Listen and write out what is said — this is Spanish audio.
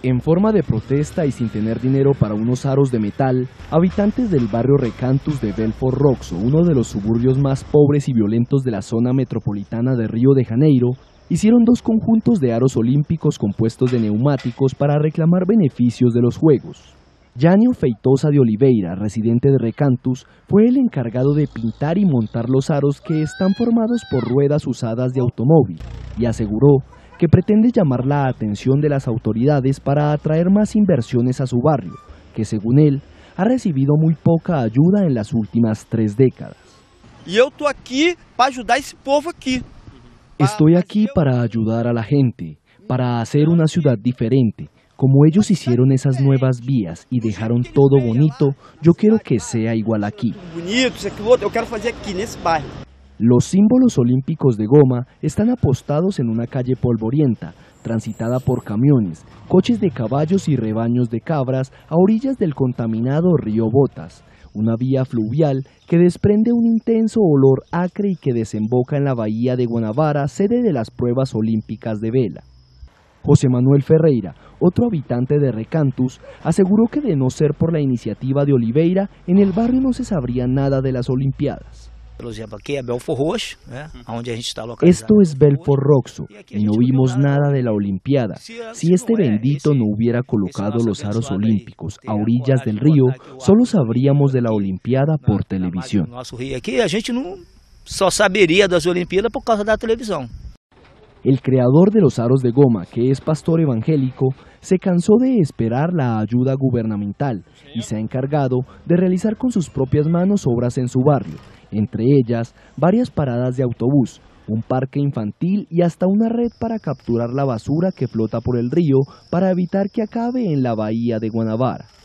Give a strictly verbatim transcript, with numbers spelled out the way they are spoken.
En forma de protesta y sin tener dinero para unos aros de metal, habitantes del barrio Recantos de Belfort Roxo, uno de los suburbios más pobres y violentos de la zona metropolitana de Río de Janeiro, hicieron dos conjuntos de aros olímpicos compuestos de neumáticos para reclamar beneficios de los Juegos. Jânio Feitosa de Oliveira, residente de Recantos, fue el encargado de pintar y montar los aros que están formados por ruedas usadas de automóvil, y aseguró que pretende llamar la atención de las autoridades para atraer más inversiones a su barrio, que según él, ha recibido muy poca ayuda en las últimas tres décadas. Y yo estoy aquí para ayudar a ese povo aquí. Estoy aquí para ayudar a la gente, para hacer una ciudad diferente. Como ellos hicieron esas nuevas vías y dejaron todo bonito, yo quiero que sea igual aquí. Bonito, isso, aquilo outro, eu quero fazer aqui nesse bairro. Los símbolos olímpicos de goma están apostados en una calle polvorienta, transitada por camiones, coches de caballos y rebaños de cabras a orillas del contaminado río Botas, una vía fluvial que desprende un intenso olor acre y que desemboca en la bahía de Guanabara, sede de las pruebas olímpicas de vela. José Manuel Ferreira, otro habitante de Recantos, aseguró que de no ser por la iniciativa de Oliveira, en el barrio no se sabría nada de las Olimpiadas. Esto es Belfort Roxo y no vimos nada de la Olimpiada. Si este bendito no hubiera colocado los aros olímpicos a orillas del río, solo sabríamos de la Olimpiada por televisión. El creador de los aros de goma, que es pastor evangélico, se cansó de esperar la ayuda gubernamental y se ha encargado de realizar con sus propias manos obras en su barrio, entre ellas varias paradas de autobús, un parque infantil y hasta una red para capturar la basura que flota por el río para evitar que acabe en la bahía de Guanabara.